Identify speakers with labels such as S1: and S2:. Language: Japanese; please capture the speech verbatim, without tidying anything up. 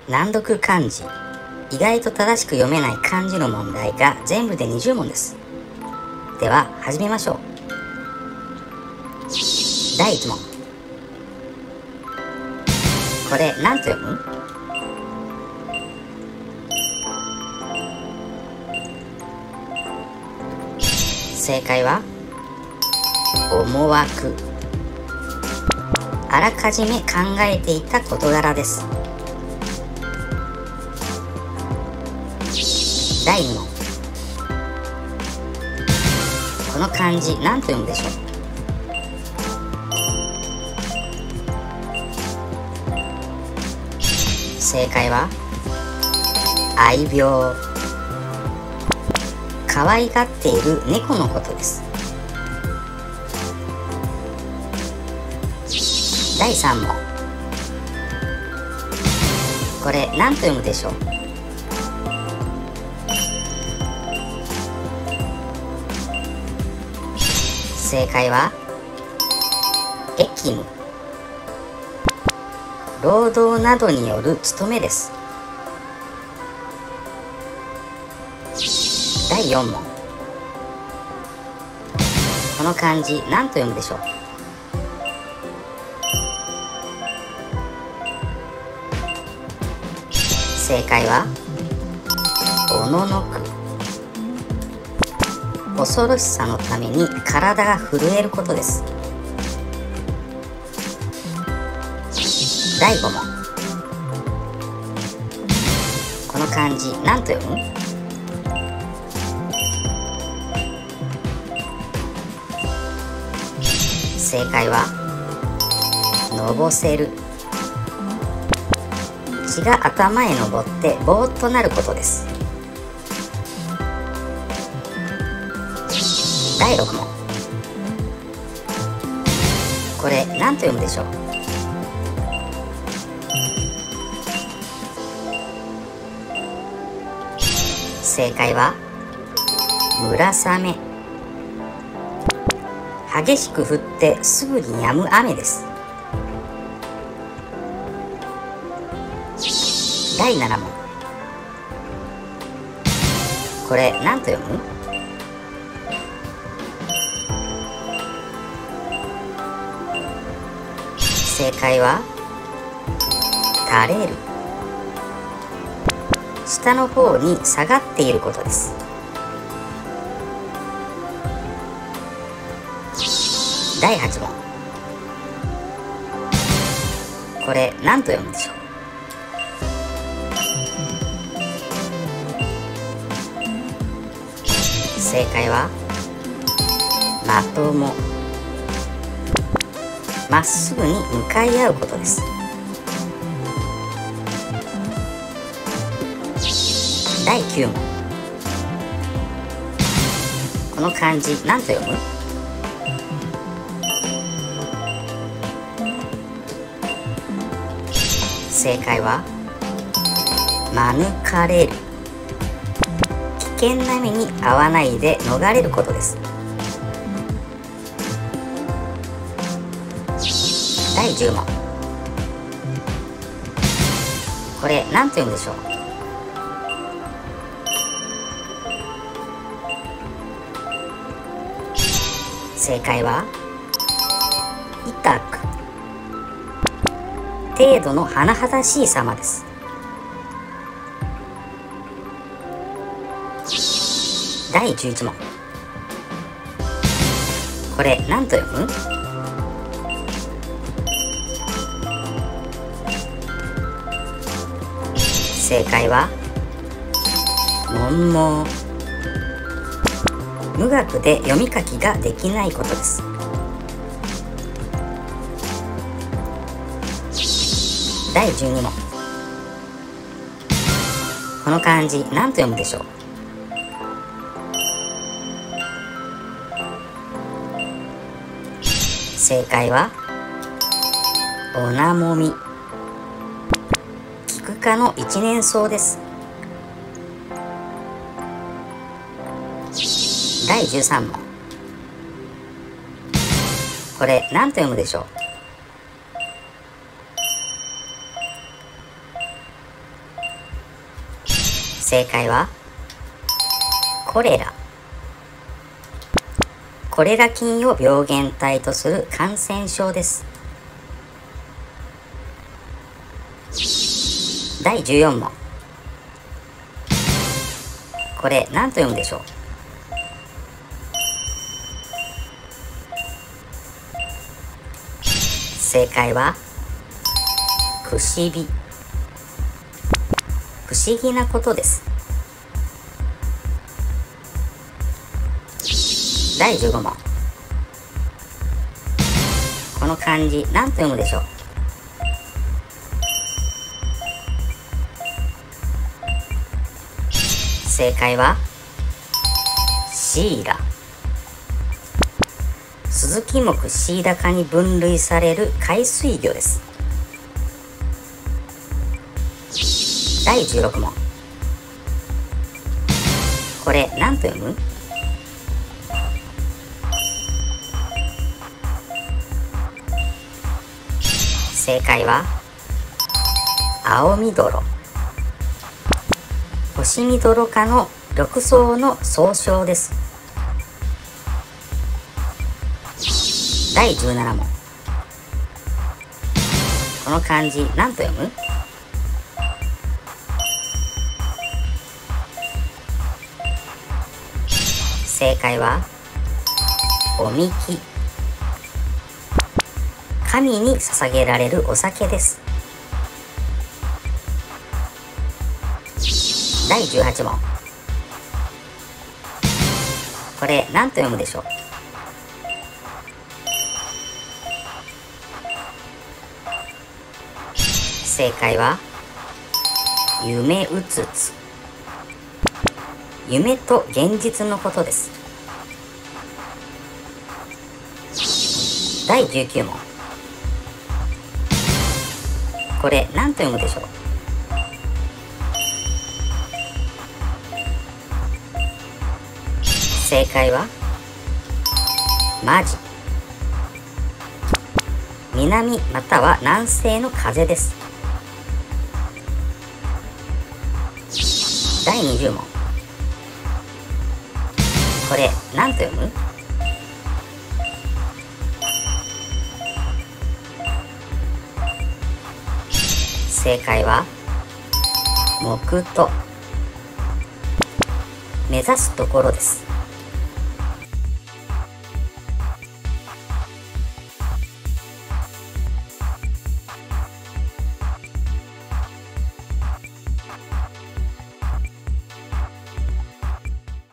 S1: 難読漢字、意外と正しく読めない漢字の問題が全部でにじゅう問です。では始めましょう。だいいち問。これ何と読む？正解は思惑。あらかじめ考えていた事柄です。だいに問。この漢字何と読むでしょう？正解は愛病。可愛がっている猫のことです。だいさん問。これ何と読むでしょう？正解は役務。労働などによる務めです。だいよん問。この漢字何と読むでしょう？正解はおののく。恐ろしさのために体が震えることです。だいご問。この漢字何と読む？正解はのぼせる。血が頭へ上ってぼーっとなることです。だいろく問。これ何と読むでしょう？正解は村雨。激しく降ってすぐに止む雨です。だいなな問。これ何と読む？正解は垂れる。下の方に下がっていることです。だいはち問。これ何と読むでしょう？正解はまとも。まっすぐに向かい合うことです。だいきゅう問。この漢字何と読む？正解は免れる。危険な目に遭わないで逃れることです。だいじゅう問。これ何と読むでしょう？正解は痛く。程度の甚だしい様です。だいじゅういち問。これ何と読む？正解は文盲。無学で読み書きができないことです。だいじゅうに問。この漢字何と読むでしょう？正解はおなもみ。菊科の一年草です。だいじゅうさん問。これ何と読むでしょう？ 正解はコレラ。コレラ菌を病原体とする感染症です。だいじゅうよん問。これ何と読むでしょう？正解はくしび。不思議なことです。だいじゅうご問。この漢字何と読むでしょう？正解はシイラ。スズキ目シイラ科に分類される海水魚です。だいじゅうろく問。これ何と読む？正解は青ミドロ。ホシミドロ科の緑藻の総称です。だいじゅうなな問。この漢字何と読む？正解はおみき。神に捧げられるお酒です。だいじゅうはち問。これ何と読むでしょう？正解は夢うつつ。夢と現実のことです。だいじゅうきゅう問。これ何と読むでしょう？正解はマジ。南または南西の風です。だいにじゅう問。これ何と読む？正解は木と。目指すところです。